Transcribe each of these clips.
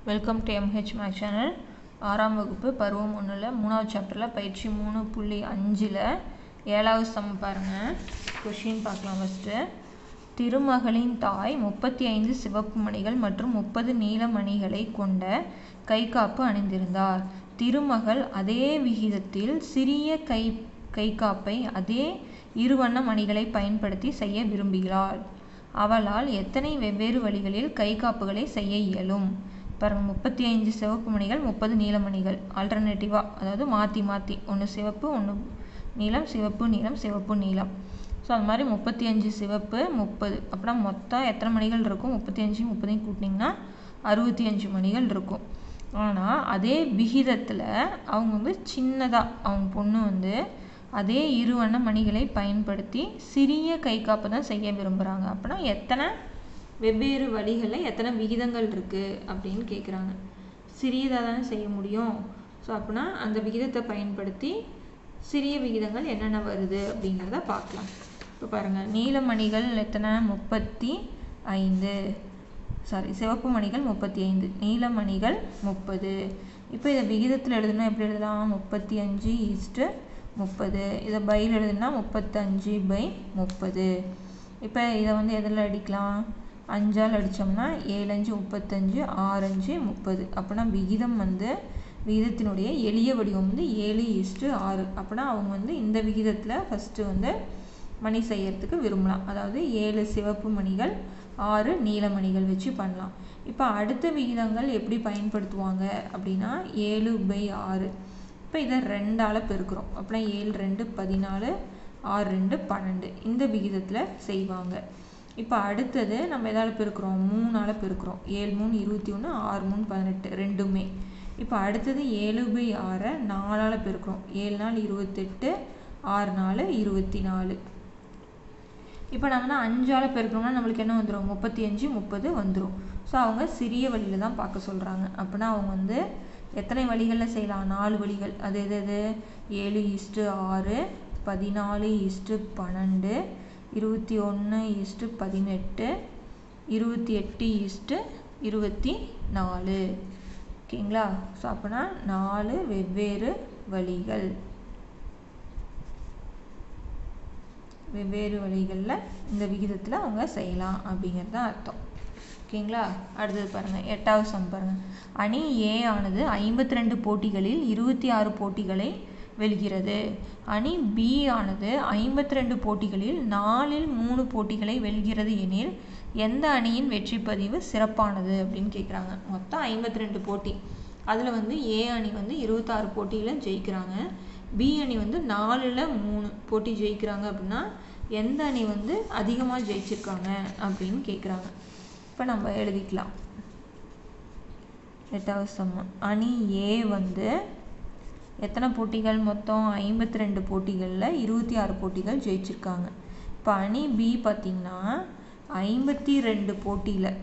Welcome to MH max channel. 6ஆம் வகுப்பு பருவம் 1ல் 3வது சாப்டரில் பயிற்சி 3.5ல் 7வது சம் பாருங்கள். கொஷின் பார்க்கலாம். ஃபஸ்ட்டு, திருமகளின் தாய் 35 சிவப்பு மணிகள் மற்றும் 30 நீல மணிகளை கொண்ட கைக்காப்பு அணிந்திருந்தார். திருமகள் அதே விகிதத்தில் சிறிய கைக்காப்பை அதே இருவண்ண மணிகளை பயன்படுத்தி செய்ய விரும்புகிறாள். அவளால் எத்தனை வெவ்வேறு வழிகளில் கைக்காப்புகளை செய்ய இயலும்? பாருங்கள், 35 சிவப்பு மணிகள் 30 நீல மணிகள் ஆல்டர்னேட்டிவாக, அதாவது மாற்றி ஒன்று சிவப்பு ஒன்று நீலம், சிவப்பு நீலம், சிவப்பு நீலம். ஸோ அது மாதிரி 35 சிவப்பு 30, அப்படின்னா மொத்தம் எத்தனை மணிகள் இருக்கும்? 35 30 கூட்டினீங்கன்னா 65 மணிகள் இருக்கும். ஆனால் அதே விகிதத்தில் அவங்க சின்னதாக அவங்க பொண்ணு அதே இருவண்ண மணிகளை பயன்படுத்தி சிறிய கைக்காப்பு தான் செய்ய விரும்புகிறாங்க. அப்படின்னா எத்தனை வெவ்வேறு வழிகளில் எத்தனை விகிதங்கள் இருக்குது அப்படின்னு கேட்குறாங்க. சிறியதாக தானே செய்ய முடியும். ஸோ அப்படின்னா அந்த விகிதத்தை பயன்படுத்தி சிறிய விகிதங்கள் என்னென்ன வருது அப்படிங்கிறத பார்க்கலாம். இப்போ பாருங்கள், நீல மணிகள் எத்தனை? 35. சிவப்பு மணிகள் 35, நீல மணிகள் 30. இப்போ இதை விகிதத்தில் எழுதுனா எப்படி எழுதலாம்? 35:30. இதை பையில் எழுதுனா 35/30. இப்போ இதை எதில் அடிக்கலாம்? 5ஆல் அடித்தோம்னா 7 5 35, 6 5 30. அப்படின்னா விகிதம் விகிதத்தினுடைய எளிய வடிவம் 7:6. அப்படின்னா அவங்க இந்த விகிதத்தில் ஃபஸ்ட்டு மணி செய்யறதுக்கு விரும்பலாம். அதாவது 7 சிவப்பு மணிகள் 6 நீல மணிகள் வச்சு பண்ணலாம். இப்போ அடுத்த விகிதங்கள் எப்படி பயன்படுத்துவாங்க அப்படின்னா 7/6. இப்போ இதை 2ஆல் பெருக்கிறோம். அப்படின்னா 7 2 14, 6 2 12. இந்த விகிதத்தில் செய்வாங்க. இப்போ அடுத்தது நம்ம எதால் பெருக்கிறோம்? 3ஆல் பெருக்கிறோம். 7 3 21, 6 3 18 ரெண்டுமே. இப்போ அடுத்தது 7/6 4ஆல் பெருக்கிறோம். 7 4 28, 6 4 24. இப்போ நம்ம 5ஆல் பெருக்கிறோம்னா நம்மளுக்கு என்ன வந்துடும்? 35 30 வந்துடும். ஸோ அவங்க சிறிய வழியில் தான் பார்க்க சொல்கிறாங்க. அப்படின்னா அவங்க எத்தனை வழிகளில் செய்யலாம்? 4 வழிகள். அது எது? 7:6, 14:12, 21:18, 28:24. ஓகேங்களா? ஸோ அப்படின்னா 4 வெவ்வேறு வழிகள், வெவ்வேறு வழிகளில் இந்த விகிதத்தில் அவங்க செய்யலாம் அப்படிங்கிறது தான் அர்த்தம். ஓகேங்களா? அடுத்தது பாருங்கள், 8வது சம் பாருங்கள். அணி ஏ ஆனது 52 போட்டிகளில் 26 போட்டிகளை வெல்கிறது. அணி பி ஆனது 52 போட்டிகளில் 4ல் 3 போட்டிகளை வெல்கிறது எனில் எந்த அணியின் வெற்றி பதிவு சிறப்பானது அப்படின்னு கேட்குறாங்க. மொத்தம் 52 போட்டி. அதில் ஏ அணி 26 போட்டியில் ஜெயிக்கிறாங்க. பி அணி 4ல் 3 போட்டி ஜெயிக்கிறாங்க. அப்படின்னா எந்த அணி அதிகமாக ஜெயிச்சிருக்காங்க அப்படின்னு கேட்குறாங்க. இப்போ நம்ம எழுதிக்கலாம். 8வது சம், அணி ஏ எத்தனை போட்டிகள்? மொத்தம் 52 போட்டிகளில் 26 போட்டிகள் ஜெயிச்சிருக்காங்க. இப்போ அணி பி பார்த்திங்கன்னா 52 போட்டியில்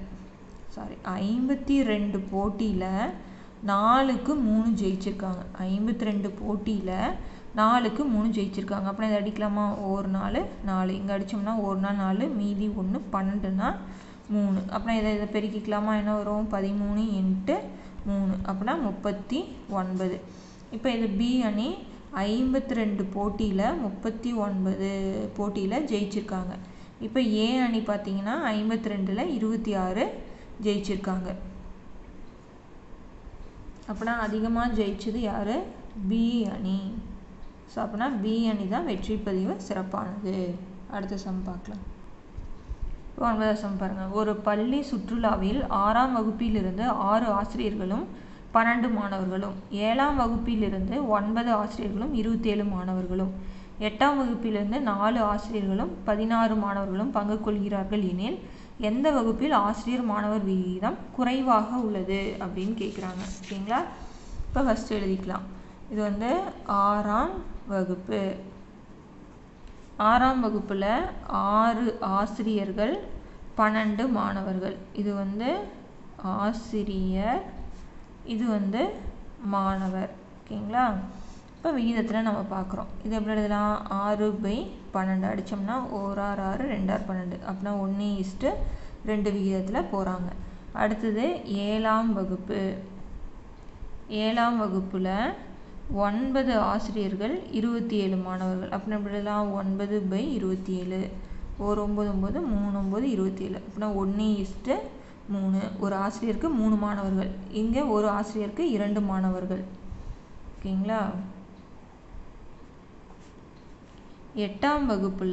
4க்கு 3 ஜெயிச்சிருக்காங்க. 52 போட்டியில் 4க்கு 3 ஜெயிச்சிருக்காங்க. அப்புறம் இதை அடிக்கலாமா? ஒரு 4 4, இங்கே அடித்தோம்னா ஒரு 4 மீதி 1 12னா 3. அப்புறம் இதை பெருக்கிக்கலாமா? என்ன வரும்? 13 × 3 அப்படின்னா 39. இப்போ இது பி அணி 52 போட்டியில் 39 போட்டியில் ஜெயிச்சிருக்காங்க. இப்போ ஏ அணி பார்த்தீங்கன்னா 52ல் 26 ஜெயிச்சிருக்காங்க. அப்படின்னா அதிகமாக ஜெயிச்சது யார்? பி அணி. ஸோ அப்படின்னா பி அணி தான் வெற்றி பதிவு சிறப்பானது. அடுத்த சம் பார்க்கலாம். 9வது சம் பாருங்கள். ஒரு பள்ளி சுற்றுலாவில் 6ஆம் வகுப்பிலிருந்து 6 ஆசிரியர்களும் 12 மாணவர்களும், 7ஆம் வகுப்பிலிருந்து 9 ஆசிரியர்களும் 27 மாணவர்களும், 8ஆம் வகுப்பிலிருந்து 4 ஆசிரியர்களும் 16 மாணவர்களும் பங்கு கொள்கிறார்கள் எனில் எந்த வகுப்பில் ஆசிரியர் மாணவர் விகிதம் குறைவாக உள்ளது அப்படின்னு கேட்குறாங்க. ஓகேங்களா? இப்போ ஃபஸ்ட்டு எழுதிக்கலாம். இது 6ஆம் வகுப்பு. 6ஆம் வகுப்பில் 6 ஆசிரியர்கள் 12 மாணவர்கள். இது ஆசிரியர், இது மாணவர். ஓகேங்களா? இப்போ விகிதத்தில் நம்ம பார்க்குறோம். இது எப்படி எழுதலாம்? 6/12 அடித்தோம்னா 1 6 6 2 6 12. அப்படின்னா 1:2 விகிதத்தில் போகிறாங்க. அடுத்தது 7ஆம் வகுப்பு. 7ஆம் வகுப்பில் 9 ஆசிரியர்கள் 27 மாணவர்கள். அப்படின்னா எப்படிலாம் 9/27 ஒரு 9 9 3 9 27 அப்படின்னா 1:3. ஒரு ஆசிரியருக்கு 3 மாணவர்கள். இங்கே ஒரு ஆசிரியருக்கு 2 மாணவர்கள். ஓகேங்களா? 8ஆம் வகுப்பில்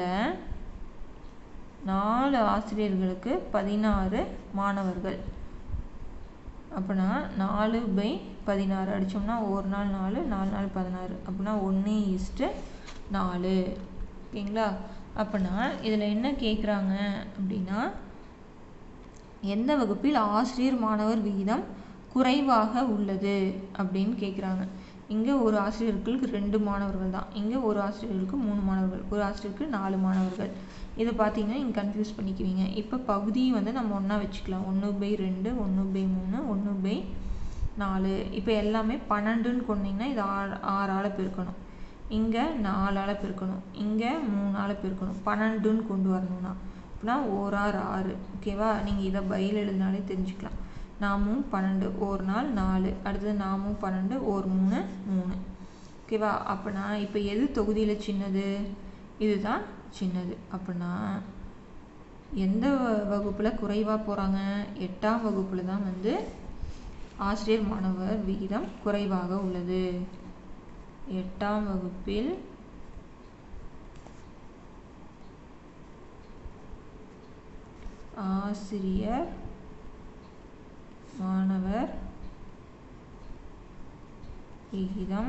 4 ஆசிரியர்களுக்கு 16 மாணவர்கள். அப்படின்னா 4/16 அடித்தோம்னா ஒரு நாள் 4 4 நாள் 16 அப்படின்னா 1:4. ஓகேங்களா? அப்படின்னா இதில் என்ன கேட்குறாங்க அப்படின்னா எந்த வகுப்பில் ஆசிரியர் மாணவர் விகிதம் குறைவாக உள்ளது அப்படின்னு கேட்குறாங்க. இங்கே ஒரு ஆசிரியர்களுக்கு 2 மாணவர்கள் தான். இங்கே ஒரு ஆசிரியர்களுக்கு 3 மாணவர்கள், ஒரு ஆசிரியருக்கு 4 மாணவர்கள். இதை பார்த்தீங்கன்னா இங்கே கன்ஃபியூஸ் பண்ணிக்குவீங்க. இப்போ பகுதியை வந்து நம்ம ஒன்றா வச்சுக்கலாம். 1/2 1/3 1/4. இப்போ எல்லாமே 12ன்னு கொண்டீங்கன்னா இது 6ஆல் பெருக்கணும். இங்கே 4ஆல் பெருக்கணும். இங்கே 3ஆல் பெருக்கணும். 12ன்னு கொண்டு வரணும்னா அப்படின்னா 1 6 6. ஓகேவா? நீங்கள் இதை பையில் எழுதினாலே தெரிஞ்சுக்கலாம். 4 12 ஒரு நாள் 4. அடுத்தது 4 12 ஒரு 3 3. ஓகேவா? அப்படின்னா இப்போ எது தொகுதியில் சின்னது? இதுதான் சின்னது. அப்படின்னா எந்த வகுப்பில் குறைவாக போகிறாங்க? 8ஆம் வகுப்பில் தான் வந்து ஆசிரியர் மாணவர் விகிதம் குறைவாக உள்ளது. 8ஆம் வகுப்பில் ஆசிரியர் மாணவர் விகிதம்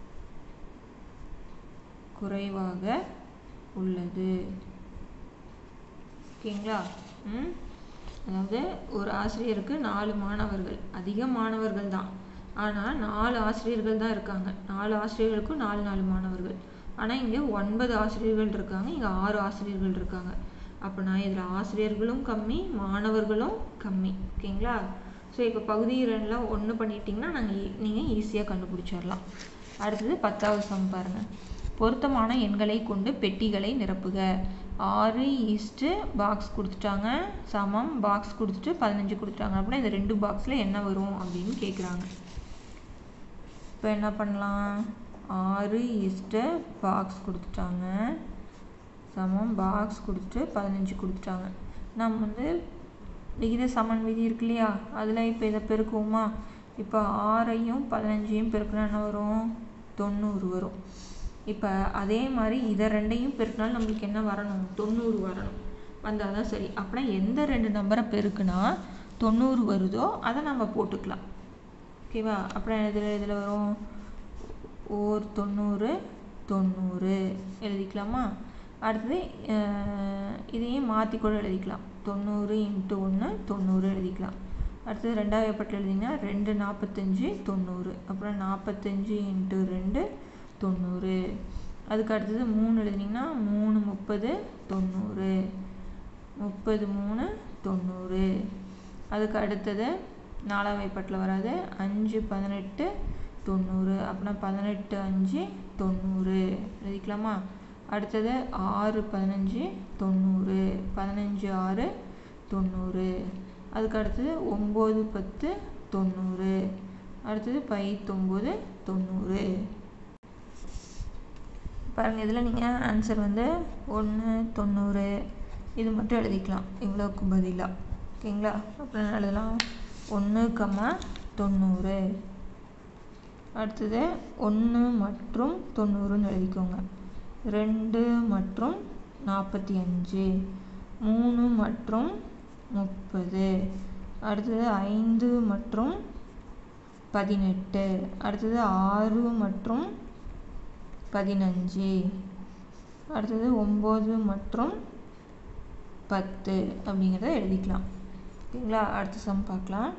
குறைவாக உள்ளது. ஓகேங்களா? அதாவது ஒரு ஆசிரியருக்கு 4 மாணவர்கள், அதிக மாணவர்கள் தான். ஆனால் 4 ஆசிரியர்கள் தான் இருக்காங்க. 4 ஆசிரியர்களுக்கும் 4 4 மாணவர்கள். ஆனால் இங்கே 9 ஆசிரியர்கள் இருக்காங்க, இங்கே 6 ஆசிரியர்கள் இருக்காங்க. அப்படின்னா இதில் ஆசிரியர்களும் கம்மி, மாணவர்களும் கம்மி. ஓகேங்களா? ஸோ இப்போ பகுதி 2ல் 1 பண்ணிட்டீங்கன்னா நீங்கள் ஈஸியாக கண்டுபிடிச்சிடலாம். அடுத்தது 10வது சம் பாருங்கள். பொருத்தமான எண்களை கொண்டு பெட்டிகளை நிரப்புக. 6 பாக்ஸ் கொடுத்துட்டாங்க, சமம் பாக்ஸ் கொடுத்துட்டு 15 கொடுத்துட்டாங்க. அப்படின்னா இந்த 2 பாக்ஸில் என்ன வரும் அப்படின்னு கேட்குறாங்க. இப்போ என்ன பண்ணலாம்? 6 பாக்ஸ் கொடுத்துட்டாங்க, சமம் பாக்ஸ் கொடுத்துட்டு 15 கொடுத்துட்டாங்க. நம்ம வந்து விகித சமன் விதி இருக்கு இல்லையா, அதில் இப்போ இதை பெருக்குவோமா? இப்போ 6ஐயும் 15ஐயும் பெருக்கினா என்ன வரும்? 90 வரும். இப்போ அதே மாதிரி இதை 2ஐயும் பெருக்கினாலும் நம்மளுக்கு என்ன வரணும்? 90 வரணும். வந்தால் தான் சரி. அப்படின்னா எந்த 2 நம்பரை பெருக்குனா 90 வருதோ அதை நம்ம போட்டுக்கலாம். ஓகேவா? அப்புறம் இதில் வரும் ஓர் 90 90 எழுதிக்கலாமா? அடுத்தது இதையும் மாற்றி கூட எழுதிக்கலாம். 90 × 1 90 எழுதிக்கலாம். அடுத்தது 2வது எப்படி எழுதிங்கன்னா 2 45 90. அப்புறம் 45 × 2 90. அதுக்கு அடுத்தது 3 எழுதினீங்கன்னா 3 30 90. 30 3 90. அதுக்கு அடுத்தது 4வது பட்டில் வராது. 5 18 90. அப்படின்னா 18 5 90 எழுதிக்கலாமா? அடுத்தது 6 15 90. 15 6 90. அதுக்கு அடுத்தது 9 10 90. அடுத்தது 9 90. பாருங்கள், இதில் நீங்கள் ஆன்சர் வந்து 1 90 இது மட்டும் எழுதிக்கலாம் இவ்வளோக்கு பதிலாக. ஓகேங்களா? அப்புறம் என்ன எழுதலாம்? 1, 90. அடுத்தது 1 மற்றும் 90ன்னு எழுதிக்கோங்க. 2 மற்றும் 45. 3 மற்றும் 30. அடுத்தது 5 மற்றும் 18. அடுத்தது 6 மற்றும் 15. அடுத்தது 9 மற்றும் 10 அப்படிங்கிறத எழுதிக்கலாம். ஓகேங்களா? அடுத்த சம் பார்க்கலாம்.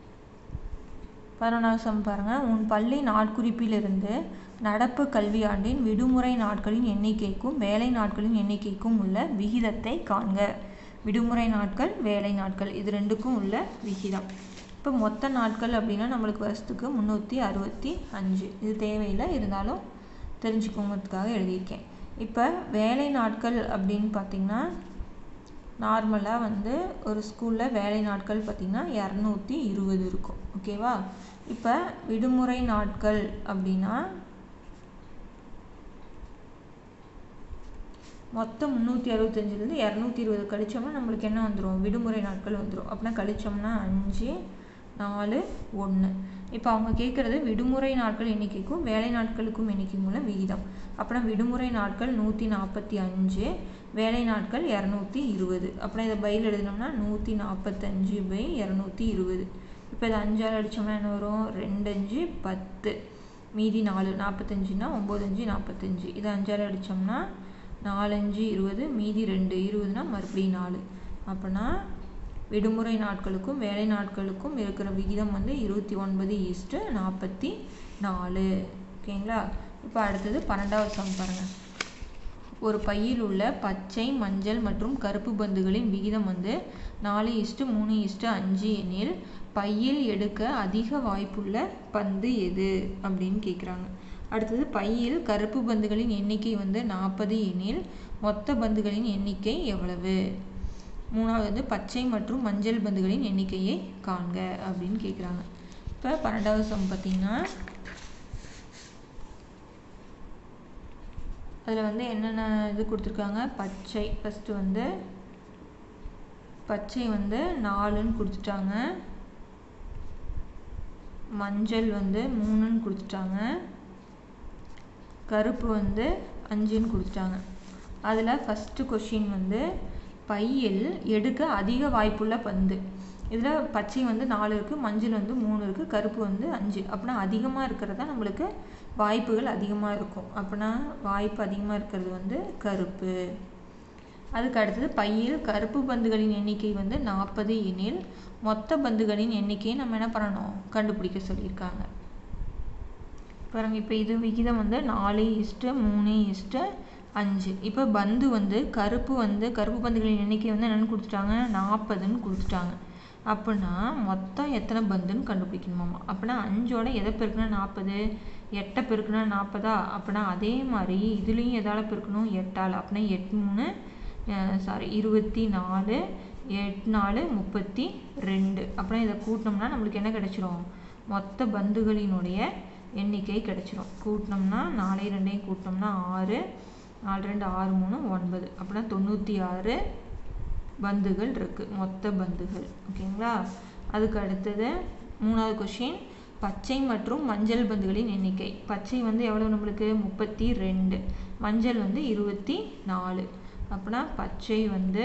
11வது சம் பாருங்கள். உன் பள்ளி நாட்குறிப்பிலிருந்து நடப்பு கல்வியாண்டின் விடுமுறை நாட்களின் எண்ணிக்கைக்கும் வேலை நாட்களின் எண்ணிக்கைக்கும் உள்ள விகிதத்தை காண்க. விடுமுறை நாட்கள், வேலை நாட்கள் இது ரெண்டுக்கும் உள்ள விகிதம். இப்போ மொத்த நாட்கள் அப்படின்னா நம்மளுக்கு வருஷத்துக்கு 365. இது தேவையில்லை, இருந்தாலும் தெரிஞ்சுக்கோங்கிறதுக்காக எழுதியிருக்கேன். இப்போ வேலை நாட்கள் அப்படின்னு பார்த்திங்கன்னா நார்மலாக வந்து ஒரு ஸ்கூலில் வேலை நாட்கள் பார்த்திங்கன்னா 220 இருக்கும். ஓகேவா? இப்போ விடுமுறை நாட்கள் அப்படின்னா மொத்தம் 365லேருந்து 220 கழிச்சோம்னா நம்மளுக்கு என்ன வந்துடும்? விடுமுறை நாட்கள் வந்துடும். அப்படின்னா கழிச்சோம்னா 5, 4, 1. இப்போ அவங்க கேட்குறது விடுமுறை நாட்கள் எண்ணிக்கைக்கும் வேலை நாட்களுக்கும் எண்ணிக்கைக்கும் உள்ள விகிதம். அப்படின்னா விடுமுறை நாட்கள் 145, வேலை நாட்கள் 220. அப்படின்னா இதை பையில் எழுதினோம்னா 145/220. இப்போ இதை 5ஆல் அடித்தோம்னா என்ன வரும்? 2 5 10, மீதி 4, 45னா 9 5 45. இதை 5ஆல் அடித்தோம்னா 4 5 20, மீதி 2, 20னா மறுபடியும் 4. அப்படின்னா விடுமுறை நாட்களுக்கும் வேலை நாட்களுக்கும் இருக்கிற விகிதம் வந்து 29:44. ஓகேங்களா? இப்போ அடுத்தது 12வது சம் பாருங்கள். ஒரு பையில் உள்ள பச்சை, மஞ்சள் மற்றும் கருப்பு பந்துகளின் விகிதம் வந்து 4:3:5 எனில் பையில் எடுக்க அதிக வாய்ப்புள்ள பந்து எது அப்படின்னு கேட்குறாங்க. அடுத்தது பையில் கருப்பு பந்துகளின் எண்ணிக்கை வந்து 40 எனில் மொத்த பந்துகளின் எண்ணிக்கை எவ்வளவு? மூணாவது வந்து பச்சை மற்றும் மஞ்சள் பந்துகளின் எண்ணிக்கையை காண்க அப்படின்னு கேட்குறாங்க. இப்போ 12வது சம் பார்த்தீங்கன்னா அதில் வந்து என்னென்ன இது கொடுத்துருக்காங்க? பச்சை ஃபஸ்ட்டு வந்து பச்சை வந்து 4ன்னு கொடுத்துட்டாங்க, மஞ்சள் வந்து 3ன்னு கொடுத்துட்டாங்க, கருப்பு வந்து 5ன்னு கொடுத்துட்டாங்க. அதில் ஃபஸ்ட்டு கொஷின் வந்து பையில் எடுக்க அதிக வாய்ப்புள்ள பந்து. இதில் பச்சை வந்து 4 இருக்குது, மஞ்சள் வந்து 3 இருக்குது, கருப்பு வந்து 5. அப்படின்னா அதிகமாக இருக்கிறது தான் நம்மளுக்கு வாய்ப்புகள் அதிகமாக இருக்கும். அப்படின்னா வாய்ப்பு அதிகமாக இருக்கிறது வந்து கருப்பு. அதுக்கு அடுத்தது பையில் கருப்பு பந்துகளின் எண்ணிக்கை வந்து 40 எனில் மொத்த பந்துகளின் எண்ணிக்கையை நம்ம என்ன பண்ணணும்? கண்டுபிடிக்க சொல்லியிருக்காங்க. பாருங்க, இப்போ இது விகிதம் வந்து 4:3:5. இப்போ பந்து வந்து கருப்பு பந்துகளின் எண்ணிக்கை வந்து என்னென்னு கொடுத்துட்டாங்க? 40ன்னு கொடுத்துட்டாங்க. அப்படின்னா மொத்தம் எத்தனை பந்துன்னு கண்டுபிடிக்கணுமாமா. அப்படின்னா 5ஓட எதை பெருக்குனா 40? 8 பெருக்குனா 40. அப்படின்னா அதே மாதிரி இதுலேயும் எதால் பெருக்கணும்? 8ஆல். அப்படின்னா 24, 8 4 32. அப்படின்னா இதை கூட்டினோம்னா நம்மளுக்கு என்ன கிடைச்சிரும்? மொத்த பந்துகளினுடைய எண்ணிக்கை கிடைச்சிரும். கூட்டினோம்னா 4 2 கூட்டினோம்னா 6, 4 2 6 3 9. அப்படின்னா 96 பந்துகள் இருக்குது, மொத்த பந்துகள். ஓகேங்களா? அதுக்கு அடுத்தது 3வது கொஷின் பச்சை மற்றும் மஞ்சள் பந்துகளின் எண்ணிக்கை. பச்சை வந்து எவ்வளோ நம்மளுக்கு? 32, மஞ்சள் வந்து 24. அப்படின்னா பச்சை வந்து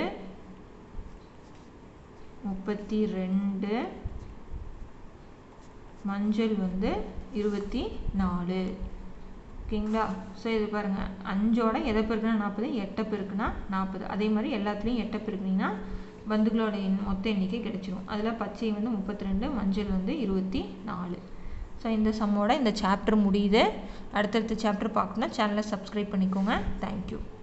32, மஞ்சள் வந்து 24. ஓகேங்களா? ஸோ இது பாருங்கள், 5ஓட எதை பெருக்குனா 40? 8 பெருக்குனா 40. அதே மாதிரி எல்லாத்துலேயும் 8 பெருக்குனீங்கன்னா பந்துகளோட மொத்த எண்ணிக்கை கிடைச்சிரும். அதில் பச்சை வந்து 32, மஞ்சள் வந்து 24. ஸோ இந்த சம்மோட இந்த சாப்டர் முடியுது. அடுத்தடுத்த சாப்டர் பார்க்கணுன்னா சேனலை சப்ஸ்கிரைப் பண்ணிக்கோங்க. தேங்க்யூ.